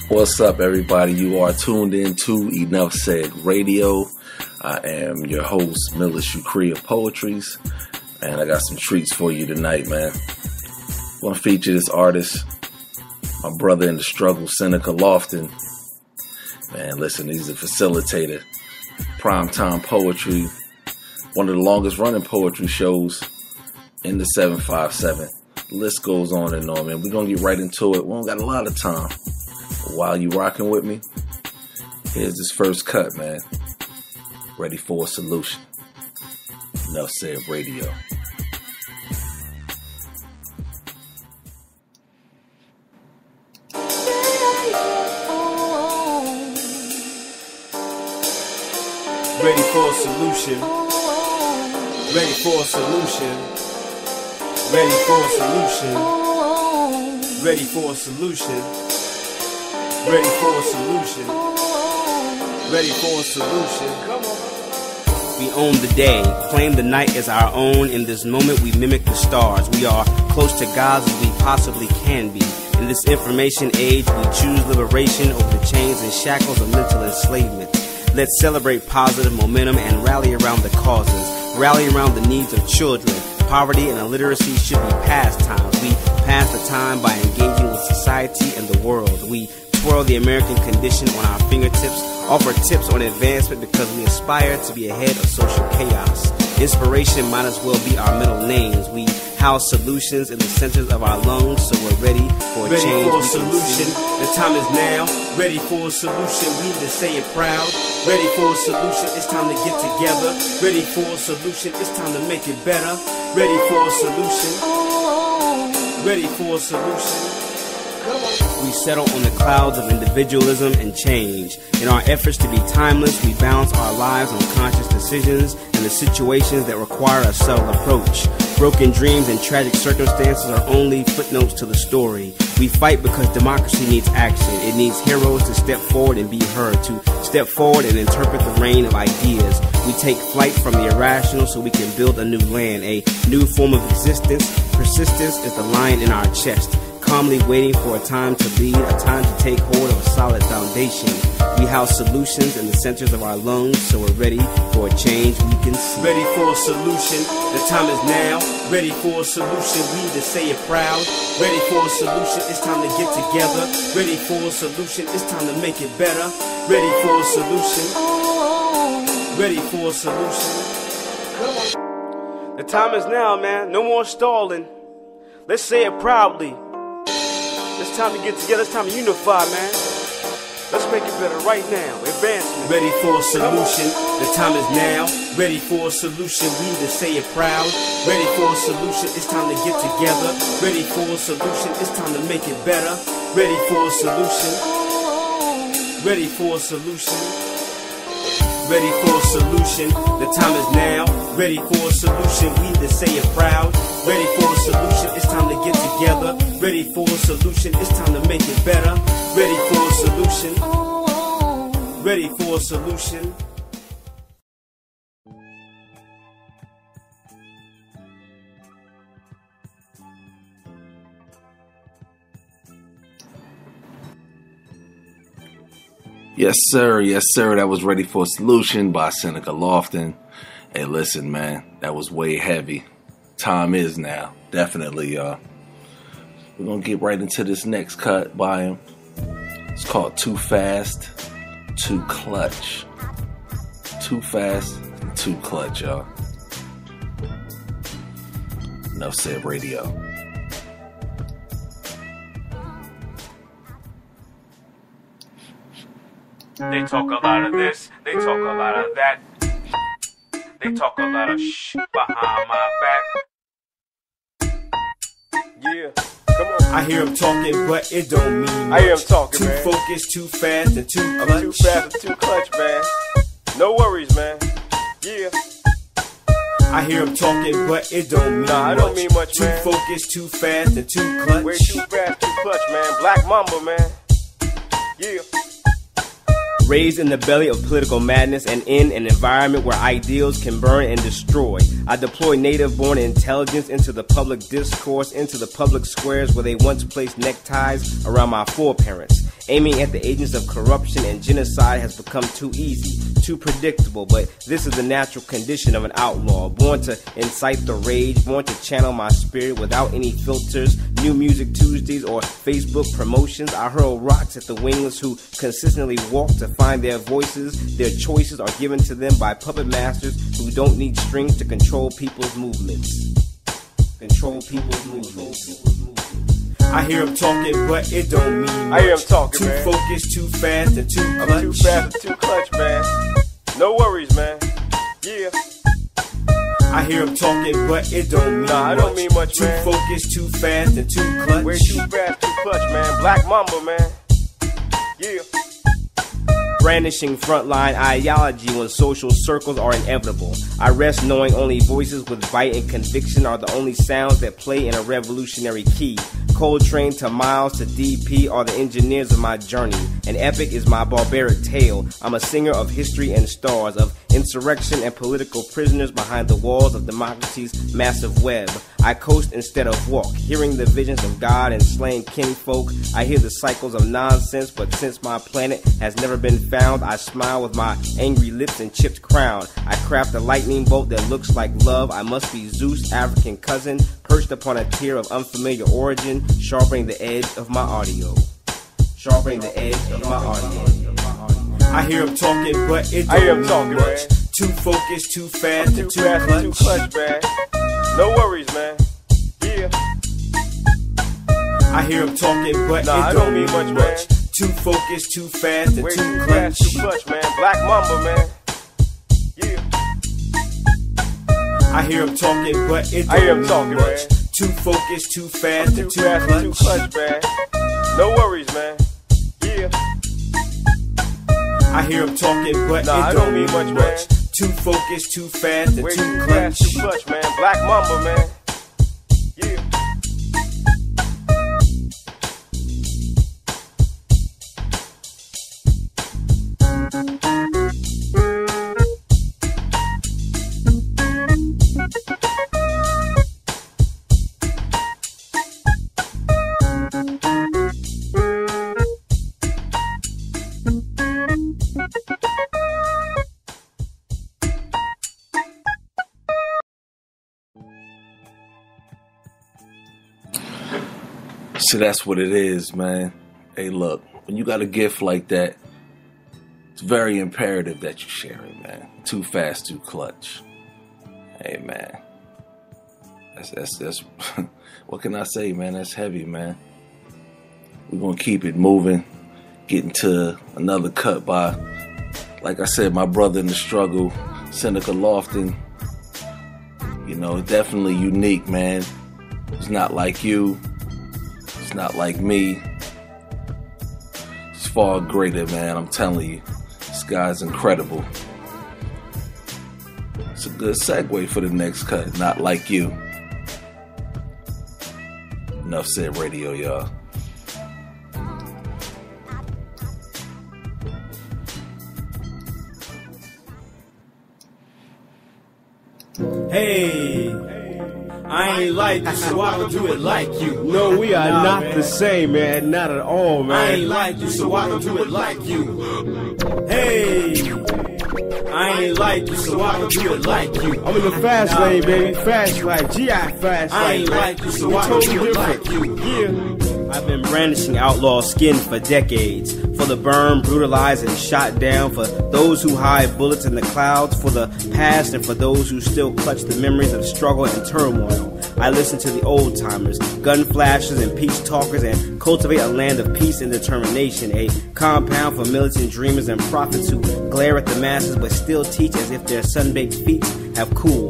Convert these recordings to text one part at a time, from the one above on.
What's up, everybody? You are tuned in to Enough Said Radio. I am your host, Miller Shukri of Poetries, and I got some treats for you tonight, man. I want to feature this artist, my brother in the struggle, Seneca Lofton. Man, listen, he's a facilitator, primetime poetry, one of the longest running poetry shows in the 757. The list goes on and on, man. We're going to get right into it. We don't got a lot of time. While you rocking with me, here's this first cut, man. Ready for a solution. Enough Said Radio. Ready for a solution. Ready for a solution. Ready for a solution. Ready for a solution. Ready for a solution. Ready for a solution. Come on. We own the day, claim the night as our own. In this moment we mimic the stars. We are close to God as we possibly can be. In this information age we choose liberation over the chains and shackles of mental enslavement. Let's celebrate positive momentum and rally around the causes. Rally around the needs of children. Poverty and illiteracy should be pastimes. We pass the time by engaging with society and the world. We twirl the American condition on our fingertips, offer tips on advancement because we aspire to be ahead of social chaos. Inspiration might as well be our middle names. We house solutions in the centers of our lungs, so we're ready for a change. Ready for a solution. The time is now. Ready for a solution. We need to say it proud. Ready for a solution. It's time to get together. Ready for a solution. It's time to make it better. Ready for a solution. Ready for a solution. We settle on the clouds of individualism and change. In our efforts to be timeless, we balance our lives on conscious decisions and the situations that require a subtle approach. Broken dreams and tragic circumstances are only footnotes to the story. We fight because democracy needs action. It needs heroes to step forward and be heard, to step forward and interpret the reign of ideas. We take flight from the irrational so we can build a new land, a new form of existence. Persistence is the lion in our chest. Calmly waiting for a time to lead, a time to take hold of a solid foundation. We house solutions in the centers of our lungs, so we're ready for a change we can see. Ready for a solution, the time is now. Ready for a solution, we need to say it proud. Ready for a solution, it's time to get together. Ready for a solution, it's time to make it better. Ready for a solution. Ready for a solution. Come on. The time is now, man. No more stalling. Let's say it proudly. It's time to get together, it's time to unify, man. Let's make it better right now. Advancement. Ready for a solution, the time is now. Ready for a solution, we need to say it proud. Ready for a solution, it's time to get together. Ready for a solution, it's time to make it better. Ready for a solution. Ready for a solution. Ready for a solution, the time is now. Ready for a solution, we need to say it proud. Ready for a solution, it's time to get together. Ready for a solution, it's time to make it better. Ready for a solution. Ready for a solution. Yes, sir. Yes, sir. That was Ready for a Solution by Seneca Lofton. Hey, listen, man. That was way heavy. Time is now. Definitely, y'all. We're going to get right into this next cut by him. It's called Too Fast, Too Clutch. Too Fast, Too Clutch, y'all. Enough Said Radio. They talk a lot of this, they talk a lot of that. They talk a lot of shit behind my back. Yeah, come on. I hear them talking, but it don't mean much. I hear them talking, man. Too focused, too fast, and too clutch. Too fast and too clutch, man. No worries, man. Yeah. I hear them talking, but it don't mean much. Nah, it don't mean much, man. Too focused, too fast, and too clutch. Way too fast, too clutch, man. Black Mamba, man. Yeah. Raised in the belly of political madness and in an environment where ideals can burn and destroy, I deploy native-born intelligence into the public discourse, into the public squares where they once placed neckties around my foreparents. Aiming at the agents of corruption and genocide has become too easy, too predictable, but this is the natural condition of an outlaw, born to incite the rage, born to channel my spirit without any filters, New Music Tuesdays or Facebook promotions. I hurl rocks at the wingless who consistently walk to find their voices. Their choices are given to them by puppet masters who don't need strings to control people's movements. Control people's movements. I hear him talking, but it don't mean much. I hear him talking, too man. Too focused, too fast, and too clutch. I'm too fast and too clutch, man. No worries, man. Yeah. I hear him talking, but it don't mean much. Nah, it don't mean much, man. Too focused, too fast, and too clutch. Way too fast, too clutch, man. Black Mamba, man. Yeah. Brandishing frontline ideology when social circles are inevitable. I rest knowing only voices with bite and conviction are the only sounds that play in a revolutionary key. Coltrane to Miles to DP are the engineers of my journey. An epic is my barbaric tale. I'm a singer of history and stars, of insurrection and political prisoners behind the walls of democracy's massive web. I coast instead of walk, hearing the visions of God and slain kinfolk. I hear the cycles of nonsense, but since my planet has never been found, I smile with my angry lips and chipped crown. I craft a lightning bolt that looks like love. I must be Zeus' African cousin, perched upon a tier of unfamiliar origin, sharpening the edge of my audio. Sharpening the edge of my audio. I hear him talking, but it don't mean much. Man. Too focused, too fast, and too fast and too clutch, man. No worries, man. Yeah. I hear him talking, but nah, it don't mean much. Man. Too focused, too fast, and way too clutch. Fast, too clutch, man. Black Mamba, man. Yeah. I hear him talking, but it I hear him don't talking, mean much. man. Too focused, too fast, and too fast clutch. and too clutch, man. No worries, man. Yeah. I hear him talking, but nah, it don't mean much. Man. Too focused, too fast, and way too clutch. Fast, too clutch, man. Black Mamba, man. Yeah. So that's what it is, man. Hey, look, when you got a gift like that, it's very imperative that you share it, man. Too fast, too clutch. Hey, man. That's what can I say, man? That's heavy, man. We're going to keep it moving. Getting to another cut by, like I said, my brother in the struggle, Seneca Lofton. You know, definitely unique, man. It's not like you. It's not like me. It's far greater, man. I'm telling you. This guy's incredible. It's a good segue for the next cut. Not like you. Enough said radio, y'all. Hey, I ain't like you, so I don't do it like you. No, we are not the same, man. Not at all, man. I ain't like you, so I don't do it like you. Hey, I ain't like you, so I don't do it like you. I'm in the fast lane, baby. Fast life. GI fast life. I ain't like you, so I don't do it like you. Yeah. I've been brandishing outlaw skin for decades. For the burned, brutalized, and shot down. For those who hide bullets in the clouds. For the past and for those who still clutch the memories of struggle and turmoil. I listen to the old timers, gun flashers and peace talkers, and cultivate a land of peace and determination. A compound for militant dreamers and prophets who glare at the masses but still teach as if their sun-baked feet have cooled.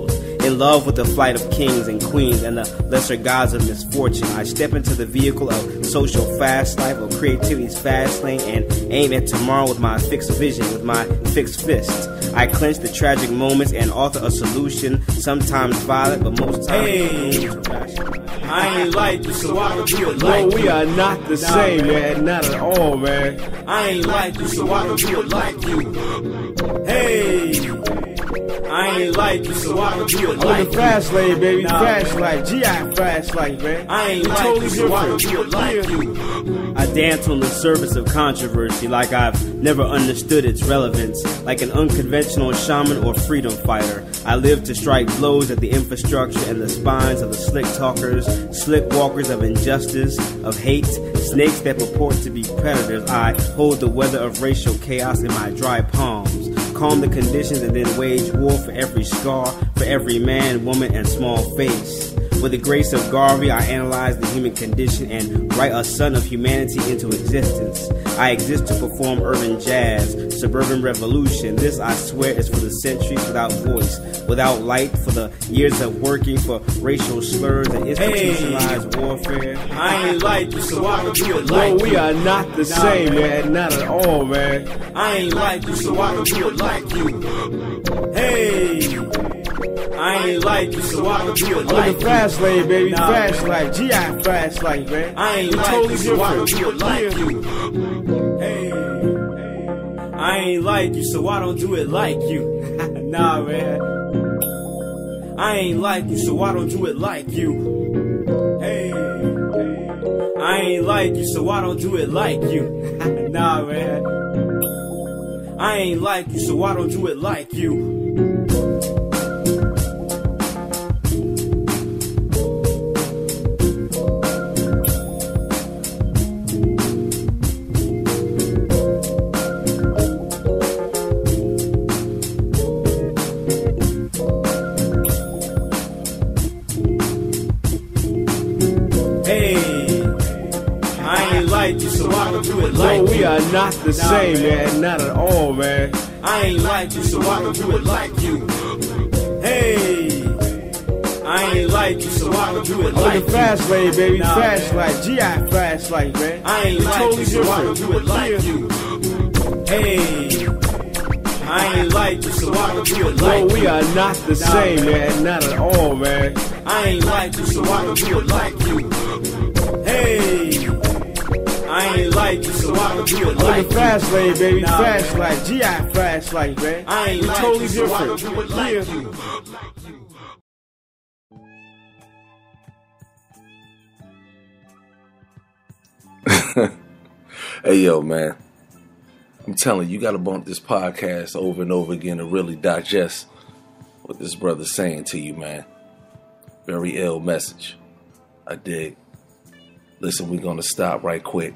In love with the flight of kings and queens and the lesser gods of misfortune, I step into the vehicle of social fast life, of creativity's fast lane, and aim at tomorrow with my fixed vision, with my fixed fist. I clench the tragic moments and author a solution, sometimes violent, but most times I ain't like you, so I don't do it like you. No, we are not the same, man. Not at all, man. I ain't like you, so I don't do it like you. Hey, I ain't like you, so I don't do it like you. On the fast lane, baby. Fast life. GI fast life, man. I ain't like totally you, so I don't different. do it like you. I dance on the surface of controversy like I've never understood its relevance. Like an unconventional shaman or freedom fighter, I live to strike blows at the infrastructure and the spines of the slick talkers, slick walkers of injustice, of hate, snakes that purport to be predators. I hold the weather of racial chaos in my dry palms, calm the conditions and then wage war for every scar, for every man, woman, and small face. With the grace of Garvey, I analyze the human condition and write a son of humanity into existence. I exist to perform urban jazz, suburban revolution. This, I swear, is for the centuries without voice, without light, for the years of working for racial slurs and institutionalized warfare. I ain't like you, so I don't do it like No, you. we are not the same, man. Not at all, man. I ain't like you, so I don't do it like you. Hey, I ain't like you, so I don't do it On like the you. fast lane, baby. Fast life. GI fast life, man. I ain't like totally you, so I don't different. do it like you. Hey, I ain't like you, so I don't do it like you. Nah, man. I ain't like you, so I don't do it like you. Hey, I ain't like you, so I don't do it like you. Nah, man. I ain't like you, so I don't do it like you. No, we are not the same, man. Not at all, man. I ain't like you, so I don't do it like you. Hey, I ain't like you, so I don't do it On like the fast lane, baby. Fast life. GI fast life, man. I ain't like totally you, so I don't different. do it like you. Hey, I ain't like you, so I don't do it like No, you. we are not the same, man. Not at all, man. I ain't like you, so I don't do it like you. Hey, I ain't like you, so I don't do it On like the you. fast lane, baby. Fast life. GI fast life, man. I ain't like totally you, so I different. don't do it like you. Hey, yo, man. I'm telling you, you got to bump this podcast over and over again to really digest what this brother's saying to you, man. Very ill message. I dig. Listen, we're going to stop right quick.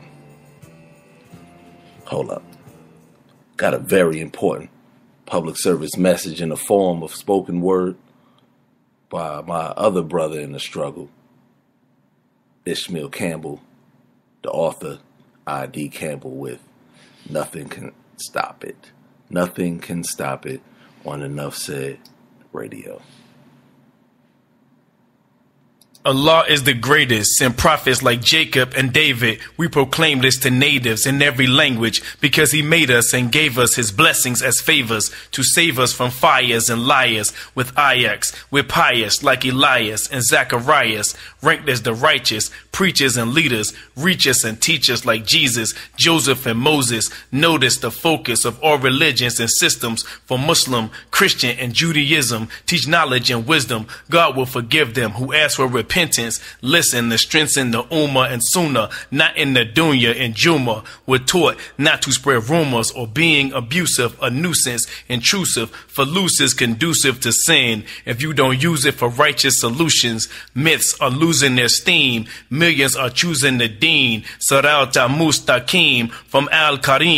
Hold up. Got a very important public service message in the form of spoken word by my other brother in the struggle, Ishmael Campbell, the author, I.D. Campbell, with Nothing Can Stop It. Nothing Can Stop It on Enough Said Radio. Allah is the greatest. Send prophets like Jacob and David. We proclaim this to natives in every language because he made us and gave us his blessings as favors to save us from fires and liars. With Ajax, we're pious like Elias and Zacharias, ranked as the righteous, preachers and leaders, reach us and teach us like Jesus, Joseph and Moses. Notice the focus of all religions and systems for Muslim, Christian, and Judaism. Teach knowledge and wisdom. God will forgive them who ask for repentance. Listen to strengthen the Ummah and Sunnah, not in the Dunya and Juma. We're taught not to spread rumors or being abusive, a nuisance, intrusive, for loose is conducive to sin. If you don't use it for righteous solutions, myths are losing their steam. Millions are choosing the deen. Sirata Mustaqim from Al-Karim.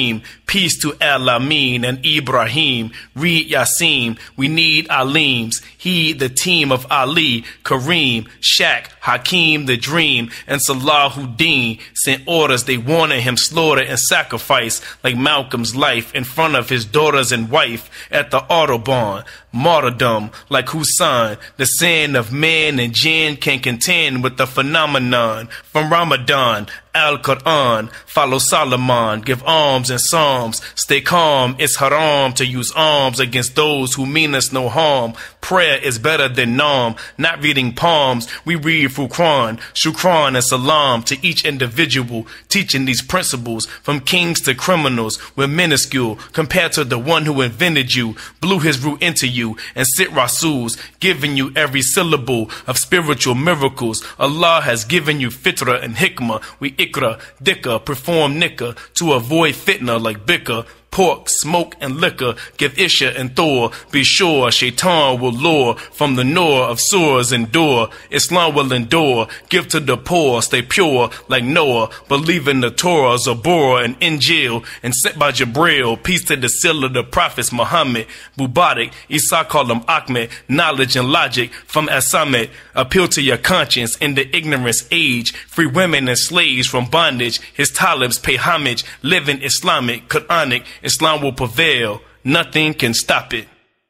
Peace to Al-Amin and Ibrahim. Read Yasin. We need Alims. He, the team of Ali, Kareem, Shaq, Hakeem, the Dream, and Salahuddin sent orders. They wanted him slaughtered and sacrificed like Malcolm's life in front of his daughters and wife at the Autobahn. Martyrdom like Hussein. The sin of man and jinn can contend with the phenomenon. From Ramadan, Al-Quran, follow Solomon, give alms and psalms, stay calm, it's haram to use arms against those who mean us no harm. Prayer is better than Nam, not reading palms, we read Furqan, Shukran and Salam to each individual, teaching these principles from kings to criminals. We're minuscule compared to the one who invented you, blew his root into you, and sit Rasuls, giving you every syllable of spiritual miracles. Allah has given you fitra and hikmah. We ikra, dikka, perform nikah to avoid fitna like bicker. Pork, smoke, and liquor, give Isha and Thor. Be sure Shaitan will lure from the Noor of sores endure. Islam will endure, give to the poor, stay pure like Noah. Believe in the Torah, Zabura, and Injil, and sent by Jibril. Peace to the seal of the prophets Muhammad, Mubarak, Isa call him Ahmed. Knowledge and logic from Asamet. Appeal to your conscience in the ignorance age. Free women and slaves from bondage. His talibs pay homage. Live in Islamic, Quranic. Islam will prevail. Nothing can stop it.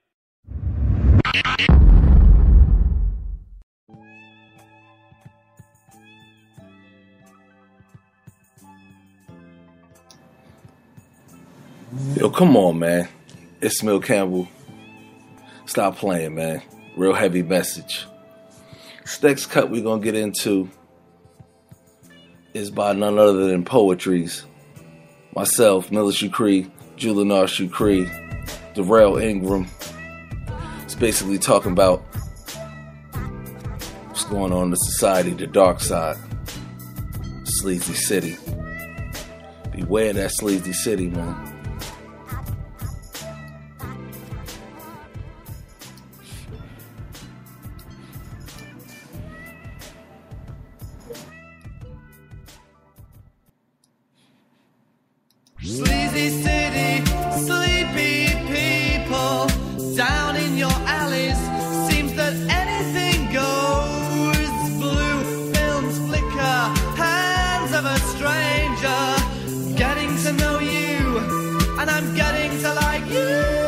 Yo, come on, man. It's Smil Campbell. Stop playing, man. Real heavy message. This next cut we're going to get into is by none other than Poetries. Myself, Miller Shukri, Julinar Shukri, Darrell Ingram. It's basically talking about what's going on in the society, the dark side. Sleazy City. Beware that Sleazy City, man. Sleazy city, sleepy people, down in your alleys, seems that anything goes. Blue films flicker, hands of a stranger, getting to know you, and I'm getting to like you.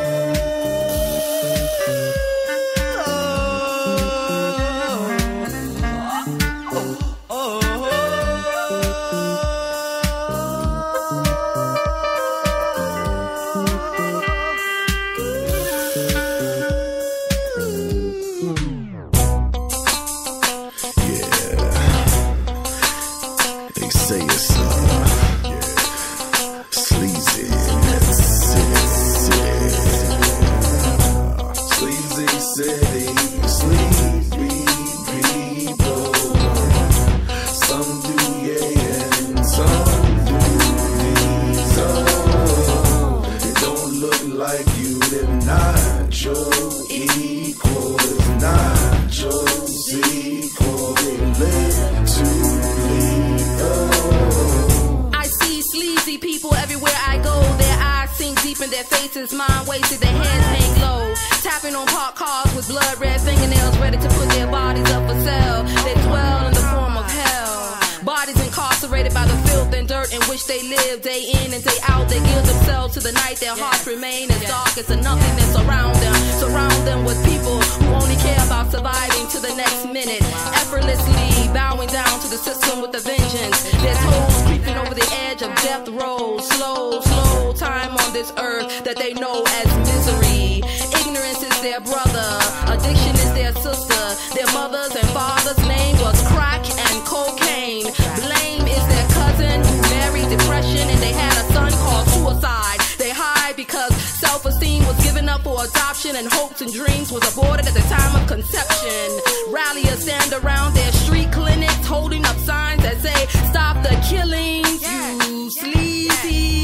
Mind wasted, their heads hang low, tapping on parked cars with blood red fingernails, ready to put their bodies up for sale. They dwell in the form of hell. Bodies incarcerated by the filth and dirt in which they live day in and day out. They give themselves to the night. Their hearts remain as dark as the nothingness around them. Surround them with people who only care about surviving to the next minute, effortlessly bowing down to the system with a vengeance. Their toes creeping over the edge of death row. Slow, slow time on this earth that they know as misery. Ignorance is their brother, addiction is their sister. Their mother's and father's name was crack and cocaine. Blame is their cousin who married depression, and they had a son called suicide. They hide because self-esteem was given up for adoption, and hopes and dreams was aborted at the time of conception. Ralliers stand around their street clinics holding up signs that say, stop the killings, you sleazy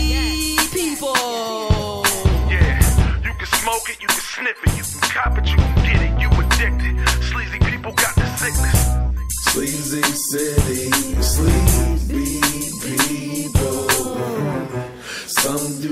people. Yeah, you can smoke it, you can sniff it, you can cop it, you can get it, you addicted. Sleazy people got the sickness. Sleazy city, sleepy people. Some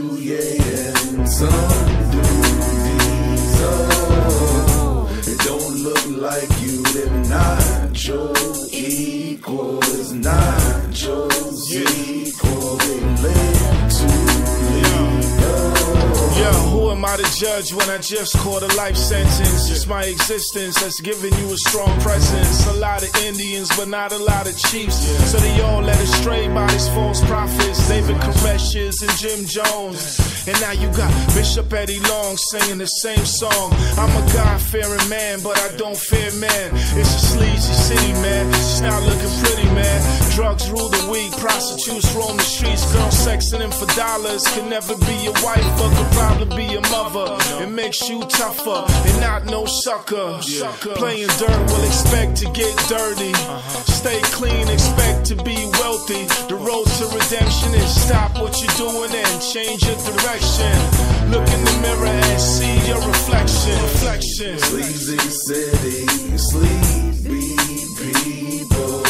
I the judge when I just caught a life sentence? It's my existence that's giving you a strong presence. A lot of Indians, but not a lot of chiefs. So they all led astray by these false prophets. David Koresh's and Jim Jones. And now you got Bishop Eddie Long singing the same song. I'm a God-fearing man, but I don't fear man. It's a sleazy city, man. It's not looking pretty, man. Drugs rule the weak, prostitutes roam the streets. Girls sexing them for dollars. Can never be your wife, but could probably be your mother. It makes you tougher and not no sucker. Playing dirt will expect to get dirty. Stay clean, expect to be wealthy. The road to redemption is stop what you're doing and change your direction. Look in the mirror and see your reflection. Sleazy city, sleepy people.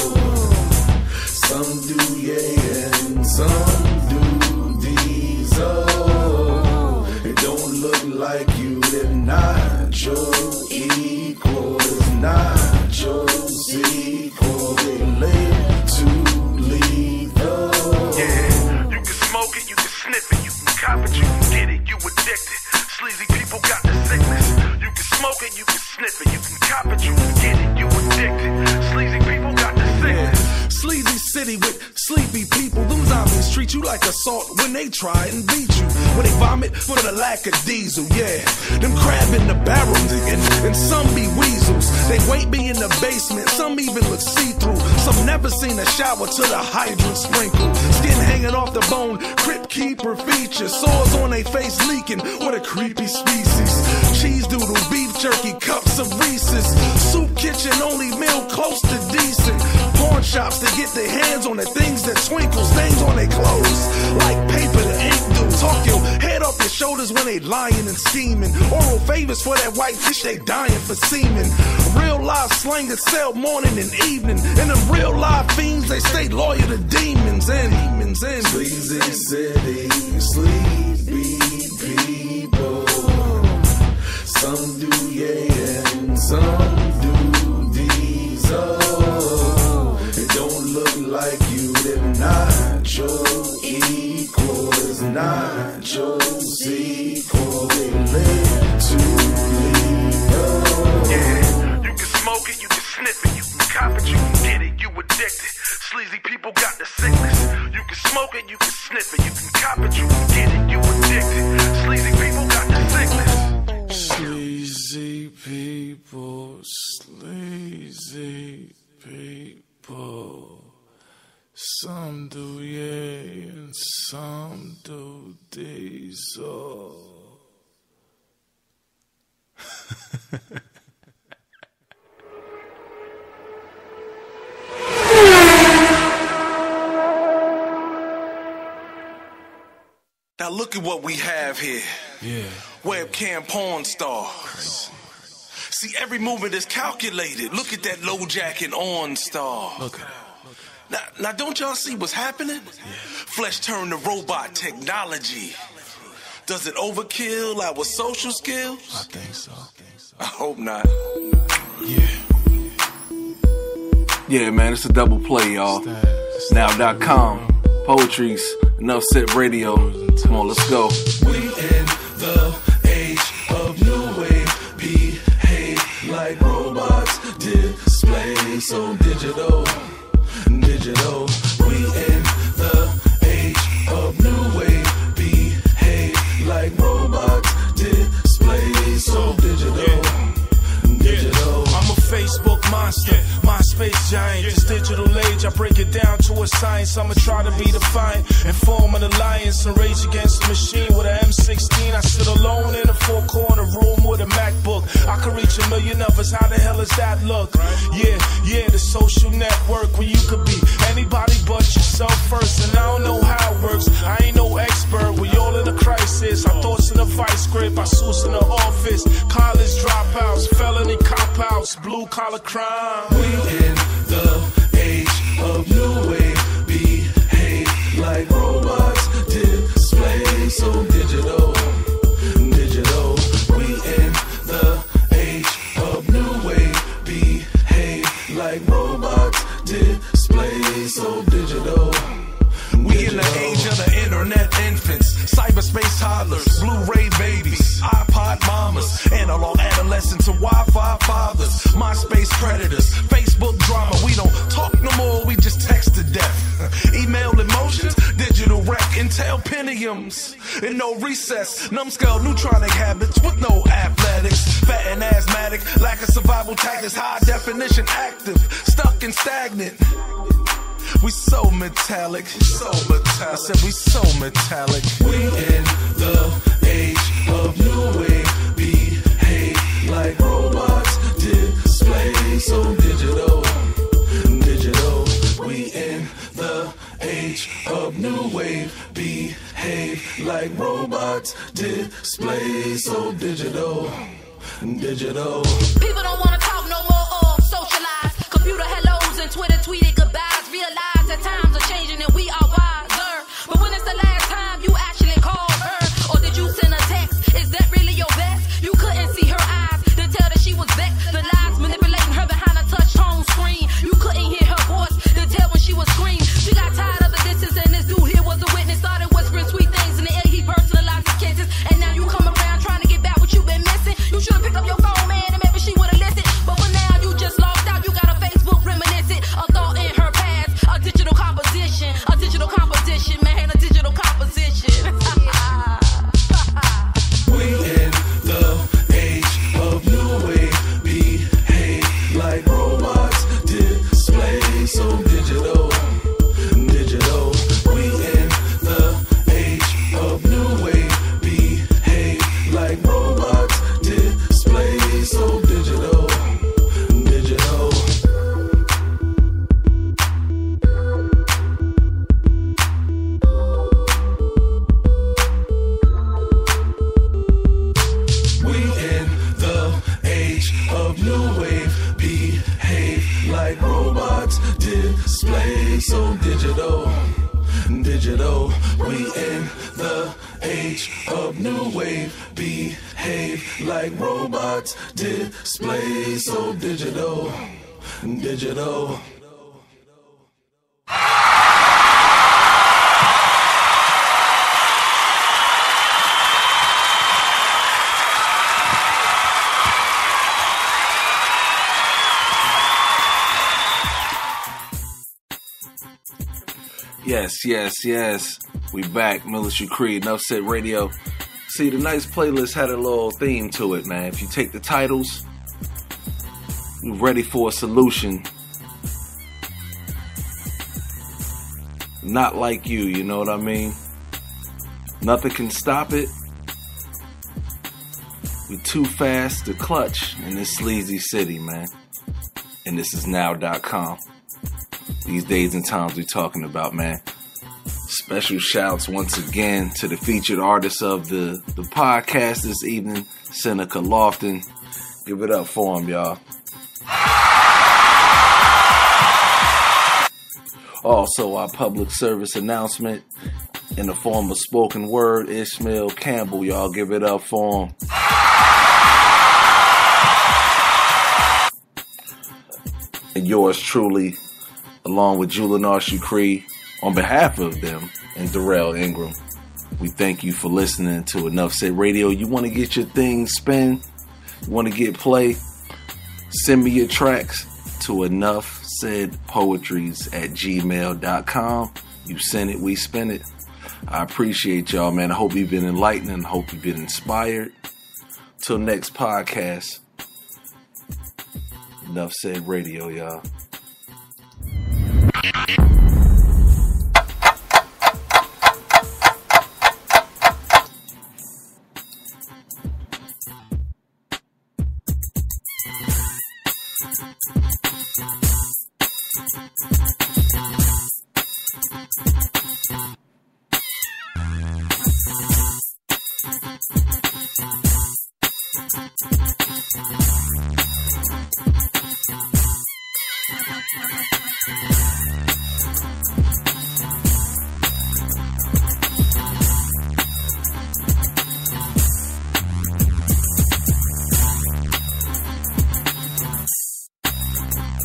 Some do yeah and some do these. Oh, it don't look like you. They're not your equals, not your sequel. They live to leave. Yeah, you can smoke it, you can sniff it, you can cop it, you can get it, you addicted. Sleazy people got the sickness. You can smoke it, you can sniff it, you can cop it, you can get it, you addicted. Sleazy people got the sickness. Sleazy city with sleepy people. Them zombies treat you like assault when they try and beat you. When they vomit for the lack of diesel, yeah. Them crab in the barrel and some be weasels. They wait me in the basement, some even look see-through. Some never seen a shower till the hydrant sprinkle. Skin hanging off the bone, crypt keeper features. Sores on they face leaking, what a creepy species. Cheese doodle, beef jerky, cups of Reese's. Soup kitchen, only meal close to decent. Porn shops to get their hands on the things that twinkle. Stains on their clothes, like paper the ink do. Talk your head off your shoulders when they lying and scheming. Oral favors for that white fish, they dying for semen. Real live slangers sell morning and evening. And them real live fiends, they stay loyal to demons and Sleazy city, sleepy people. Some do yeah and some do these. Oh, it don't look like you. They're not your equals, not your sequel. They live to leave. Yeah, you can smoke it, you can sniff it, you can cop it, you can get it, you addicted. Sleazy people got the sickness. You can smoke it, you can sniff it, you can cop it, you can get it, you addicted. Sleazy people got the sickness. Sleazy people, sleazy people. Some do yeah and some do diesel. Now look at what we have here. Yeah. Webcam porn star. See, every movement is calculated. Look at that low jacket on star. Look at it. Now don't y'all see what's happening? Yeah. Flesh turned to robot technology. Does it overkill our social skills? I think so. I hope not. Yeah, man, it's a double play, y'all. Now.com, Poetry's, Enough Said Radio. Come on, let's go. We in the age of new wave. Behave like robots. Display so digital. We in the age of new wave. Behave like robots. Display so digital. I'm a Facebook monster, MySpace giant. This digital age, I break it down to a science. I'ma try to be defiant and form an alliance and rage against the machine with an M16. I sit alone in a four-corner room with a MacBook. I can reach 1 million of us. How the hell does that look? Yeah, the social network where you could be anybody but yourself first. And I don't know how it works. I ain't no expert. We all in a crisis. Our thoughts in a vice grip. Our suits in the office. College dropouts, felony cop-outs, blue-collar crime. We in the age of new wave. Behave like robots. Display so digital. We in the age of new wave. Behave like robots. Display so digital. We in the age of the internet. internet infants, cyberspace toddlers, Blu-ray babies, iPod mamas, analog adolescents and Wi-Fi fathers, MySpace predators, Facebook drama. We don't talk no more, we just text to death. Email emotions, digital wreck, Intel Pentiums, and no recess, numbskull neutronic habits with no athletics, fat and asthmatic, lack of survival tactics, high definition active, stuck and stagnant. We so metallic, so metallic. I said we so metallic. We in the age of new wave, behave like robots, display so digital, digital. We in the age of new wave, behave like robots, display so digital, digital. People don't wanna talk no more or socialize. Computer hellos and Twitter tweeted goodbyes. Realize that times are changing and we are wiser. But when is the last time you actually called her? Or did you send a text? Is that really your best? You couldn't see her eyes, then tell that she was vexed. The lies manipulating her behind a touch tone screen. You couldn't hear her voice, then tell when she was screamed. She got tired of the distance and this dude here was a witness. Started whispering sweet things in the air, he personalized his kisses. And now you come around trying to get back what you've been missing. You should've picked up your phone, man, and maybe she would've listened. But for now you just lost out, you got a Facebook reminiscent. A thought in her past, a digital composition, man, a digital composition. We in the age of new wave, behave like robots, display so digital, digital. We in the age of new wave, behave like robots, display so digital, digital. We in the age of new wave, behave like robots, display so digital, digital. We in the age of new wave, behave like robots, display so digital, digital. Yes. We back. Militia Creed, Enough Said Radio. See, tonight's playlist had a little theme to it, man. If you take the titles, you're ready for a solution. Not like you know what I mean? Nothing can stop it. We're too fast to clutch in this sleazy city, man. And this is now.com. These days and times we talking about, man. Special shouts once again to the featured artist of the podcast this evening, Seneca Lofton. Give it up for him, y'all. Also, our public service announcement in the form of spoken word, Ishmael Campbell, y'all. Give it up for him. And yours truly, along with Julian Shukri, on behalf of them and Darrell Ingram, we thank you for listening to Enough Said Radio. You want to get your thing spin? You want to get play? Send me your tracks to enoughsaidpoetries@gmail.com. You send it, we spin it. I appreciate y'all, man. I hope you've been enlightened and I hope you've been inspired. Till next podcast, Enough Said Radio, y'all.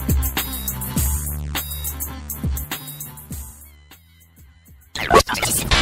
Just